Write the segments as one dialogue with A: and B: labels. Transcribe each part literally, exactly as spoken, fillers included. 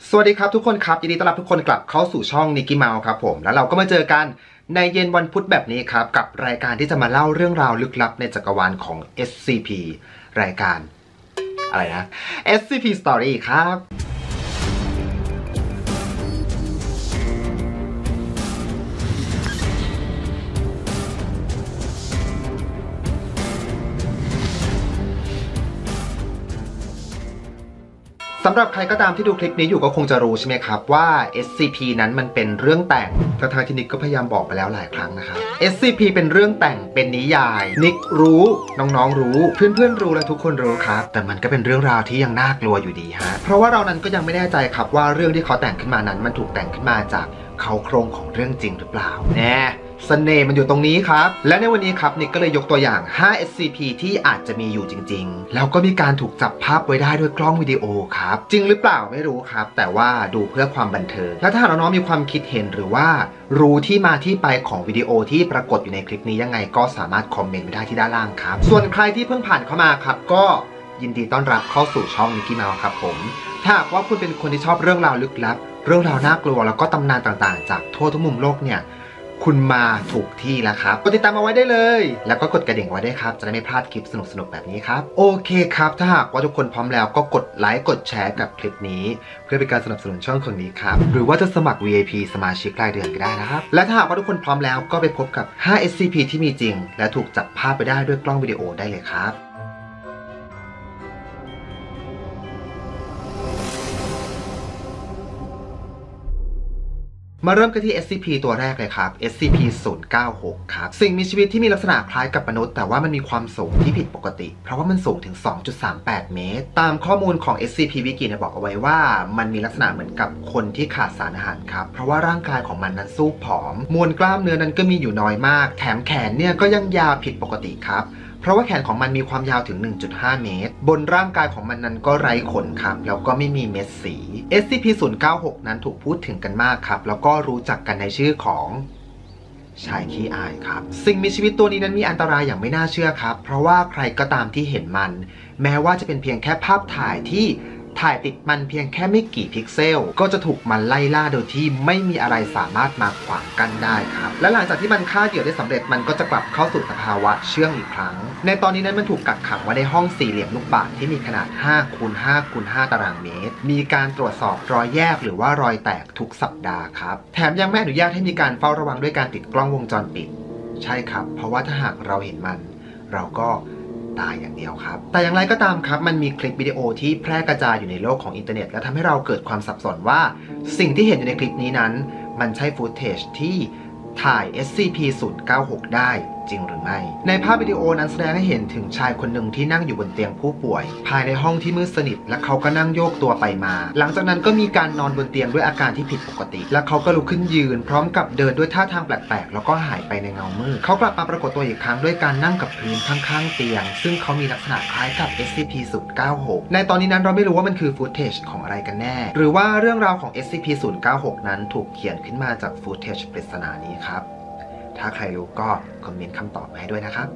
A: สวัสดีครับทุกคนครับยินดีต้อนรับทุกคนกลับเข้าสู่ช่องนิกกี้เมาส์ครับผมแล้วเราก็มาเจอกันในเย็นวันพุธแบบนี้ครับกับรายการที่จะมาเล่าเรื่องราวลึกลับในจักรวาลของ เอส ซี พี รายการอะไรนะ เอส ซี พี Story ครับสำหรับใครก็ตามที่ดูคลิปนี้อยู่ก็คงจะรู้ใช่ไหมครับว่า เอส ซี พี นั้นมันเป็นเรื่องแต่งทางที่นิกก็พยายามบอกไปแล้วหลายครั้งนะครับ เอส ซี พี เป็นเรื่องแต่งเป็นนิยายนิกรู้น้องๆรู้เพื่อนๆรู้และทุกคนรู้ครับแต่มันก็เป็นเรื่องราวที่ยังน่ากลัวอยู่ดีฮะเพราะว่าเรานั้นก็ยังไม่แน่ใจครับว่าเรื่องที่เขาแต่งขึ้นมานั้นมันถูกแต่งขึ้นมาจากเขาโครงของเรื่องจริงหรือเปล่าแน่เสน่ห์มันอยู่ตรงนี้ครับและในวันนี้ครับนิกก็เลยยกตัวอย่างห้า เอส ซี พี ที่อาจจะมีอยู่จริงๆแล้วก็มีการถูกจับภาพไว้ได้ด้วยกล้องวิดีโอครับจริงหรือเปล่าไม่รู้ครับแต่ว่าดูเพื่อความบันเทิงและถ้าน้องๆมีความคิดเห็นหรือว่ารู้ที่มาที่ไปของวิดีโอที่ปรากฏอยู่ในคลิปนี้ยังไงก็สามารถคอมเมนต์ไว้ได้ที่ด้านล่างครับส่วนใครที่เพิ่งผ่านเข้ามาครับก็ยินดีต้อนรับเข้าสู่ช่องนิกกี้เมาส์ครับผมถ้าหากว่าคุณเป็นคนที่ชอบเรื่องราวลึกลับเรื่องราวน่ากลัวแล้วก็ตำนานต่างๆจากทั่วทุกมุมโลกเนี่ยคุณมาถูกที่แล้วครับกดติดตามเอาไว้ได้เลยแล้วก็กดกระดิ่งไว้ด้วยครับจะได้ไม่พลาดคลิปสนุกๆแบบนี้ครับโอเคครับถ้าหากว่าทุกคนพร้อมแล้วก็กดไลค์กดแชร์กับคลิปนี้เพื่อเป็นการสนับสนุนช่องคนนี้ครับหรือว่าจะสมัคร วี ไอ พี สมาชิกรายเดือนก็ได้นะครับและถ้าหากว่าทุกคนพร้อมแล้วก็ไปพบกับห้า เอส ซี พี ที่มีจริงและถูกจับภาพไปได้ด้วยกล้องวิดีโอได้เลยครับมาเริ่มกันที่ เอส ซี พี ตัวแรกเลยครับ เอส ซี พี ศูนย์ เก้า หก ครับสิ่งมีชีวิตที่มีลักษณะคล้ายกับมนุษย์แต่ว่ามันมีความสูงที่ผิดปกติเพราะว่ามันสูงถึง สองจุดสามแปด เมตรตามข้อมูลของ เอส ซี พี Wiki เนี่ยบอกเอาไว้ว่ามันมีลักษณะเหมือนกับคนที่ขาดสารอาหารครับเพราะว่าร่างกายของมันนั้นสู้ผอมมวลกล้ามเนื้อนั้นก็มีอยู่น้อยมากแถมแขนเนี่ยก็ยังยาวผิดปกติครับเพราะว่าแขนของมันมีความยาวถึง หนึ่งจุดห้า เมตรบนร่างกายของมันนั้นก็ไร้ขนครับแล้วก็ไม่มีเม็ดสี เอส ซี พี ศูนย์ เก้า หก นั้นถูกพูดถึงกันมากครับแล้วก็รู้จักกันในชื่อของชายขี้อายครับสิ่งมีชีวิตตัวนี้นั้นมีอันตรายอย่างไม่น่าเชื่อครับเพราะว่าใครก็ตามที่เห็นมันแม้ว่าจะเป็นเพียงแค่ภาพถ่ายที่ถ่ายติดมันเพียงแค่ไม่กี่พิกเซลก็จะถูกมันไล่ล่าโดยที่ไม่มีอะไรสามารถมาขวางกันได้ครับและหลังจากที่มันฆ่าเหยื่อได้สำเร็จมันก็จะกลับเข้าสู่สภาวะเชื่องอีกครั้งในตอนนี้นั้นมันถูกกักขังไว้ในห้องสี่เหลี่ยมลูกบาศก์ที่มีขนาด ห้าคูณห้าคูณห้า ตารางเมตรมีการตรวจสอบรอยแยกหรือว่ารอยแตกทุกสัปดาห์ครับแถมยังไม่อนุญาตให้มีการเฝ้าระวังด้วยการติดกล้องวงจรปิดใช่ครับเพราะว่าถ้าหากเราเห็นมันเราก็ตายอย่างเดียวครับแต่อย่างไรก็ตามครับมันมีคลิปวิดีโอที่แพร่กระจายอยู่ในโลกของอินเทอร์เน็ตและทำให้เราเกิดความสับสนว่าสิ่งที่เห็นอยู่ในคลิปนี้นั้นมันใช่ฟุตเทจที่ถ่าย เอส ซี พี ศูนย์ เก้า หก ได้จริงหรือไม่ในภาพวิดีโอนั้นแสดงให้เห็นถึงชายคนหนึ่งที่นั่งอยู่บนเตียงผู้ป่วยภายในห้องที่มืดสนิทและเขาก็นั่งโยกตัวไปมาหลังจากนั้นก็มีการนอนบนเตียงด้วยอาการที่ผิดปกติและเขาก็ลุกขึ้นยืนพร้อมกับเดินด้วยท่าทางแปลกๆแล้วก็หายไปในเงามืดเขากลับมาปรากฏตัวอีกครั้งด้วยการนั่งกับพื้นข้างๆเตียงซึ่งเขามีลักษณะคล้ายกับ เอส ซี พี ศูนย์ เก้า หก ในตอนนี้นั้นเราไม่รู้ว่ามันคือฟุตเทจของอะไรกันแน่หรือว่าเรื่องราวของ เอส ซี พี ศูนย์ เก้า หก นั้นถูกเขียนขึ้นมาจากฟุตเทจปริศนานี้ครับถ้าใครรู้ก็คอมเมนต์คำตอบมาให้ด้วยนะครับ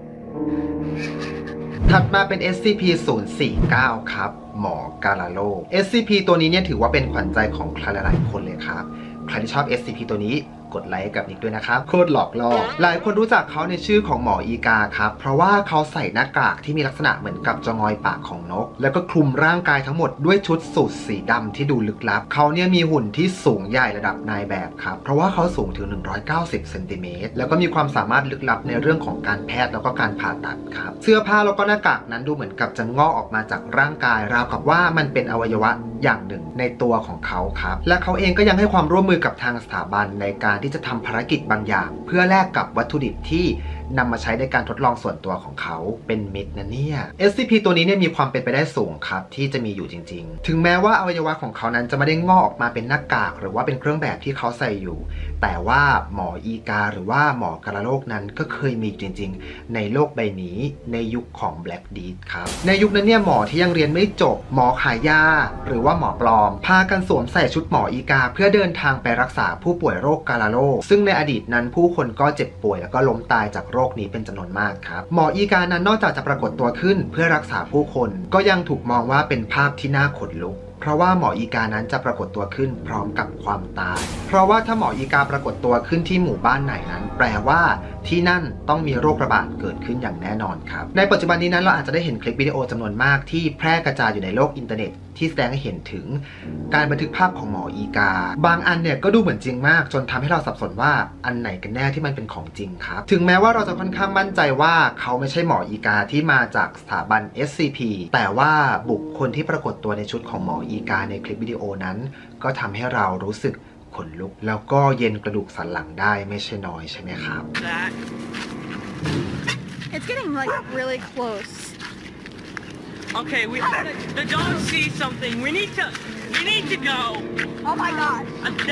A: ถัดมาเป็น เอส ซี พี ศูนย์ สี่ เก้า ครับหมอกาลาโล เอส ซี พี ตัวนี้เนี่ยถือว่าเป็นขวัญใจของใครหลายๆคนเลยครับใครที่ชอบ เอส ซี พี ตัวนี้กดไลค์กับนิกด้วยนะครับโคตรหลอกล่อหลายคนรู้จักเขาในชื่อของหมออีกาครับเพราะว่าเขาใส่หน้ากากที่มีลักษณะเหมือนกับจงอยปากของนกแล้วก็คลุมร่างกายทั้งหมดด้วยชุดสูทสีดำที่ดูลึกลับเขาเนี่ยมีหุ่นที่สูงใหญ่ระดับนายแบบครับเพราะว่าเขาสูงถึงหนึ่งร้อยเก้าสิบเซนติเมตรแล้วก็มีความสามารถลึกลับในเรื่องของการแพทย์แล้วก็การผ่าตัดครับเสื้อผ้าแล้วก็หน้ากากนั้นดูเหมือนกับจะงอกออกมาจากร่างกายราวกับว่ามันเป็นอวัยวะอย่างหนึ่งในตัวของเขาครับและเขาเองก็ยังให้ความร่วมมือกับทางสถาบันในการที่จะทำภารกิจบางอย่างเพื่อแลกกับวัตถุดิบที่นำมาใช้ในการทดลองส่วนตัวของเขาเป็นมิตรนะเนี่ย เอส ซี พี ตัวนี้เนี่ยมีความเป็นไปได้สูงครับที่จะมีอยู่จริงๆถึงแม้ว่าอวัยวะของเขานั้นจะไม่ได้งอกออกมาเป็นหน้ากากหรือว่าเป็นเครื่องแบบที่เขาใส่อยู่แต่ว่าหมออีกาหรือว่าหมอกาลาโลกนั้นก็เคยมีจริงๆในโลกใบนี้ในยุคของ Black Death ครับในยุคนั้นเนี่ยหมอที่ยังเรียนไม่จบหมอขายยาหรือว่าหมอปลอมพากันสวมใส่ชุดหมออีกาเพื่อเดินทางไปรักษาผู้ป่วยโรคกาลาโลกซึ่งในอดีตนั้นผู้คนก็เจ็บป่วยแล้วก็ล้มตายจากโรคนี้เป็นจำนวนมากครับหมออีกานั้นนอกจากจะปรากฏตัวขึ้นเพื่อรักษาผู้คนก็ยังถูกมองว่าเป็นภาพที่น่าขนลุกเพเพราะว่าหมออีกานั้นจะปรากฏตัวขึ้นพร้อมกับความตายเพราะว่าถ้าหมออีกาปรากฏตัวขึ้นที่หมู่บ้านไหนนั้นแปลว่าที่นั่นต้องมีโรคระบาดเกิดขึ้นอย่างแน่นอนครับในปัจจุบันนี้นั้นเราอาจจะได้เห็นคลิปวิดีโอจำนวนมากที่แพร่กระจายอยู่ในโลกอินเทอร์เน็ตที่แสดงให้เห็นถึงการบันทึกภาพของหมออีกาบางอันเนี่ยก็ดูเหมือนจริงมากจนทำให้เราสับสนว่าอันไหนกันแน่ที่มันเป็นของจริงครับถึงแม้ว่าเราจะค่อนข้างมั่นใจว่าเขาไม่ใช่หมออีกาที่มาจากสถาบัน เอส ซี พี แต่ว่าบุคคลที่ปรากฏตัวในชุดของหมออีกาในคลิปวิดีโอนั้นก็ทำให้เรารู้สึกขนลุกแล้วก็เย็นกระดูกสันหลังได้ไม่ใช่น้อยใช่ไหมครับ
B: It's getting like really close.
C: Okay, we the dog sees something. We need to we need to go.
B: Oh my god.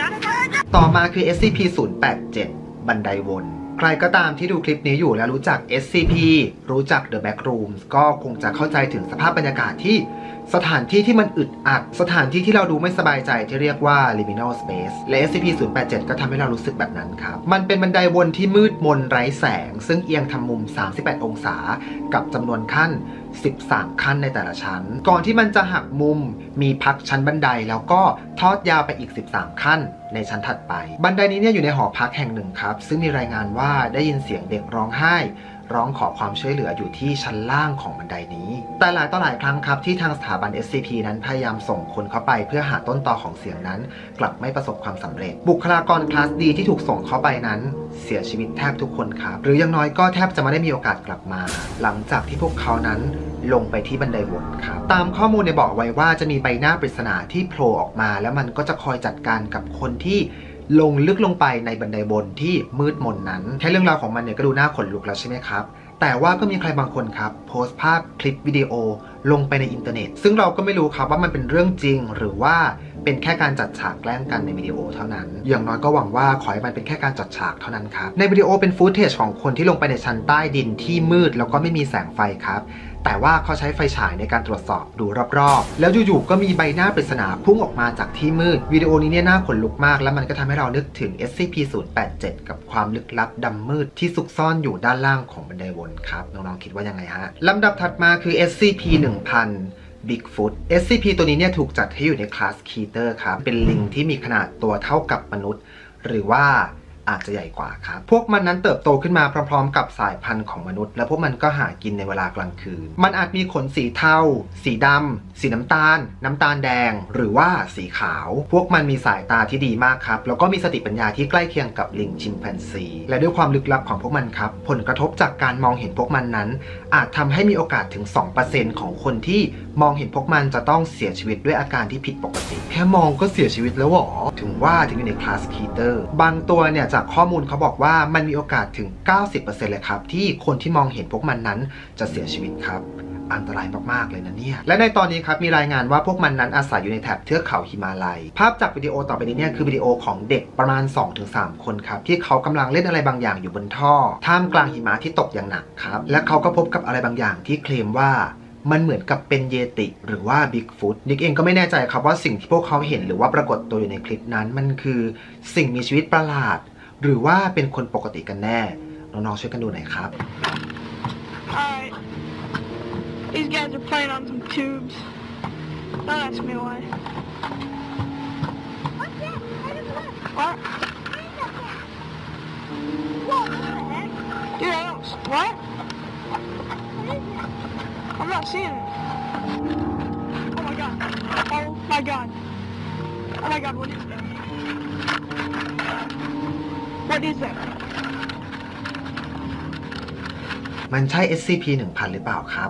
C: Uh,
A: ต่อมาคือ เอส ซี พี ศูนย์ แปด เจ็ด บันไดวนใครก็ตามที่ดูคลิปนี้อยู่แล้วรู้จัก เอส ซี พี รู้จัก The Back Rooms ก็คงจะเข้าใจถึงสภาพบรรยากาศที่สถานที่ที่มันอึดอัดสถานที่ที่เราดูไม่สบายใจที่เรียกว่า liminal space และ เอส ซี พี ศูนย์ แปด เจ็ด ก็ทำให้เรารู้สึกแบบนั้นครับมันเป็นบันไดวนที่มืดมนไร้แสงซึ่งเอียงทำมุมสามสิบแปดองศากับจำนวนขั้นสิบสามขั้นในแต่ละชั้นก่อนที่มันจะหักมุมมีพักชั้นบันไดแล้วก็ทอดยาวไปอีกสิบสามขั้นในชั้นถัดไปบันไดนี้เนี่ยอยู่ในหอพักแห่งหนึ่งครับซึ่งมีรายงานว่าได้ยินเสียงเด็กร้องไห้ร้องขอความช่วยเหลืออยู่ที่ชั้นล่างของบันไดนี้แต่หลายต่อหลายครั้งครับที่ทางสถาบัน เอส ซี พี นั้นพยายามส่งคนเข้าไปเพื่อหาต้นตอของเสียงนั้นกลับไม่ประสบความสำเร็จบุคลากรคลาสดีที่ถูกส่งเข้าไปนั้นเสียชีวิตแทบทุกคนครับหรืออย่างน้อยก็แทบจะไม่ได้มีโอกาสกลับมาหลังจากที่พวกเขานั้นลงไปที่บันไดวนครับตามข้อมูลเนี่ยบอกไว้ว่าจะมีใบหน้าปริศนาที่โผล่ออกมาแล้วมันก็จะคอยจัดการกับคนที่ลงลึกลงไปในบันไดบนที่มืดมนนั้นแค่เรื่องราวของมันเนี่ยก็ดูน่าขนลุกแล้วใช่ไหมครับแต่ว่าก็มีใครบางคนครับโพสต์ภาพคลิปวิดีโอลงไปในอินเทอร์เน็ตซึ่งเราก็ไม่รู้ครับว่ามันเป็นเรื่องจริงหรือว่าเป็นแค่การจัดฉากแกล้งกันในวิดีโอเท่านั้นอย่างน้อยก็หวังว่าขอให้มันเป็นแค่การจัดฉากเท่านั้นครับในวิดีโอเป็นฟุตเทจของคนที่ลงไปในชั้นใต้ดินที่มืดแล้วก็ไม่มีแสงไฟครับแต่ว่าเขาใช้ไฟฉายในการตรวจสอบดูรอบๆแล้วอยู่ๆก็มีใบหน้าปริศนาพุ่งออกมาจากที่มืดวิดีโอนี้เนี่ยน่าขนลุกมากแล้วมันก็ทำให้เรานึกถึง เอส ซี พี ศูนย์ แปด เจ็ด กับความลึกลับดำมืดที่ซุกซ่อนอยู่ด้านล่างของบันไดวนครับน้องๆคิดว่ายังไงฮะลำดับถัดมาคือ เอส ซี พี หนึ่งพันBigfoot เอส ซี พี ตัวนี้เนี่ยถูกจัดให้อยู่ในคลาสคีเตอร์ครับเป็นลิงที่มีขนาดตัวเท่ากับมนุษย์หรือว่าอาจจะใหญ่กว่าครับพวกมันนั้นเติบโตขึ้นมาพร้อมๆกับสายพันธุ์ของมนุษย์และพวกมันก็หากินในเวลากลางคืนมันอาจมีขนสีเทาสีดำสีน้ำตาลน้ำตาลแดงหรือว่าสีขาวพวกมันมีสายตาที่ดีมากครับแล้วก็มีสติปัญญาที่ใกล้เคียงกับลิงชิมแปนซีและด้วยความลึกลับของพวกมันครับผลกระทบจากการมองเห็นพวกมันนั้นอาจทำให้มีโอกาสถึง สองเปอร์เซ็นต์ ของคนที่มองเห็นพวกมันจะต้องเสียชีวิตด้วยอาการที่ผิดปกติแค่มองก็เสียชีวิตแล้วหรอถึงว่าถึงอยู่ในคลาสคีเตอร์บางตัวเนี่ยจากข้อมูลเขาบอกว่ามันมีโอกาสถึง เก้าสิบเปอร์เซ็นต์ เลยครับที่คนที่มองเห็นพวกมันนั้นจะเสียชีวิตครับอันตรายมากๆเลยนะเนี่ยและในตอนนี้ครับมีรายงานว่าพวกมันนั้นอาศัยอยู่ในแถบเทือกเขาหิมาลัยภาพจากวิดีโอต่อไปนี้เนี่ยคือวิดีโอของเด็กประมาณ สองถึงสาม คนครับที่เขากำลังเล่นอะไรบางอย่างอยู่บนท่อท่ามกลางหิมะที่ตกอย่างหนักครับและเขาก็พบกับอะไรบางอย่างที่เคลมว่ามันเหมือนกับเป็นเยติหรือว่าบิ๊กฟุตนิกเองก็ไม่แน่ใจครับว่าสิ่งที่พวกเขาเห็นหรือว่าปรากฏตัวอยู่ในคลิปนั้นมันคือสิ่งมีชีวิตประหลาดหรือว่าเป็นคนปกติกันแน่น้องๆช่วยกันดูหน่อยครับ
B: Alright. These guys are playing on some tubes. Don't ask me why. What's that? Right in the left. What? Whoa, what the heck? Dude, I don't... What? What is that? I'm not seeing it. Oh my god. Oh my god. Oh my god, what is that? What is that?
A: มันใช่ เอส ซี พี หนึ่งพัน หรือเปล่าครับ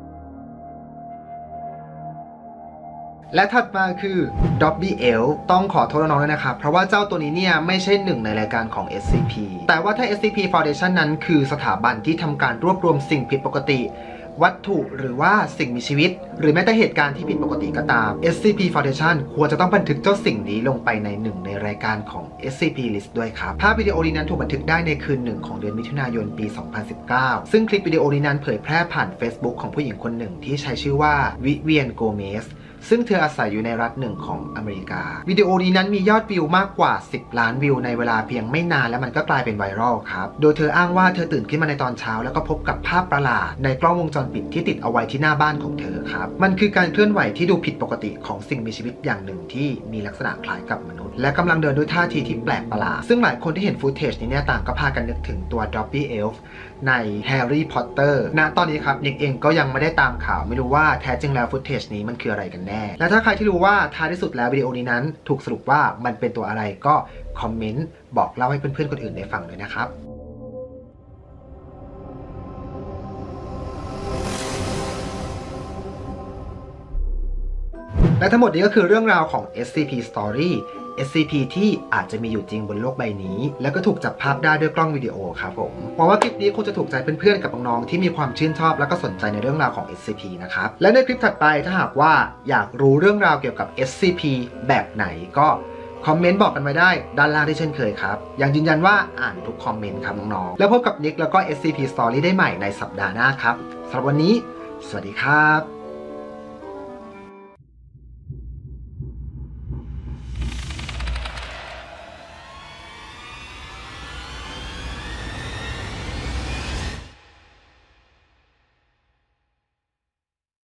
A: และถัดมาคือ Dobby Elf ต้องขอโทษน้องๆด้วยนะครับเพราะว่าเจ้าตัวนี้เนี่ยไม่ใช่หนึ่งในรายการของ เอส ซี พี แต่ว่าถ้า เอส ซี พี Foundation นั้นคือสถาบันที่ทำการรวบรวมสิ่งผิดปกติวัตถุหรือว่าสิ่งมีชีวิตหรือแม้แต่เหตุการณ์ที่ผิดปกติก็ตาม เอส ซี พี Foundation ควรจะต้องบันทึกเจ้าสิ่งนี้ลงไปในหนึ่งในรายการของ เอส ซี พี List ด้วยครับภาพวิดีโอนี้นั้นถูกบันทึกได้ในคืนหนึ่งของเดือนมิถุนายนปี สองพันสิบเก้า ซึ่งคลิปวิดีโอนี้นั้นเผยแพร่ผ่าน Facebook ของผู้หญิงคนหนึ่งที่ใช้ชื่อว่าวิเวียนโกเมสซึ่งเธออาศัยอยู่ในรัฐหนึ่งของอเมริกาวิดีโอนี้นั้นมียอดวิวมากกว่าสิบล้านวิวในเวลาเพียงไม่นานแล้วมันก็กลายเป็นไวรัลครับโดยเธออ้างว่าเธอตื่นขึ้นมาในตอนเช้าแล้วก็พบกับภาพประหลาดในกล้องวงจรปิดที่ติดเอาไว้ที่หน้าบ้านของเธอครับมันคือการเคลื่อนไหวที่ดูผิดปกติของสิ่งมีชีวิตอย่างหนึ่งที่มีลักษณะคล้ายกับมนุษย์และกำลังเดินด้วยท่าทีที่แปลกประหลาดซึ่งหลายคนที่เห็นฟุตเทจนี้เนี่ยต่างก็พากันนึกถึงตัว Dobby Elf ใน Harry Potter ณตอนนี้ครับนิกเองก็ยังไม่ได้ตามข่าวไม่รู้ว่าแท้จริงแล้วฟุตเทจนี้มันคืออะไรกันแน่และถ้าใครที่รู้ว่าท้ายที่สุดแล้ววิดีโอนี้นั้นถูกสรุปว่ามันเป็นตัวอะไรก็คอมเมนต์บอกเล่าให้เพื่อนๆคนอื่นได้ฟังด้วยนะครับและทั้งหมดนี้ก็คือเรื่องราวของ เอส ซี พี Story เอส ซี พี ที่อาจจะมีอยู่จริงบนโลกใบนี้แล้วก็ถูกจับภาพได้ด้วยกล้องวิดีโอครับผมหวังว่าคลิปนี้คงจะถูกใจเพื่อนๆกับน้องๆที่มีความชื่นชอบและก็สนใจในเรื่องราวของ เอส ซี พี นะครับและในคลิปถัดไปถ้าหากว่าอยากรู้เรื่องราวเกี่ยวกับ เอส ซี พี แบบไหนก็คอมเมนต์บอกกันไว้ได้ด้านล่างที่เช่นเคยครับยังยืนยันว่าอ่านทุกคอมเมนต์ครับน้องๆแล้วพบกับนิกแล้วก็ เอส ซี พี Story ได้ใหม่ในสัปดาห์หน้าครับสำหรับวันนี้สวัสดีครับ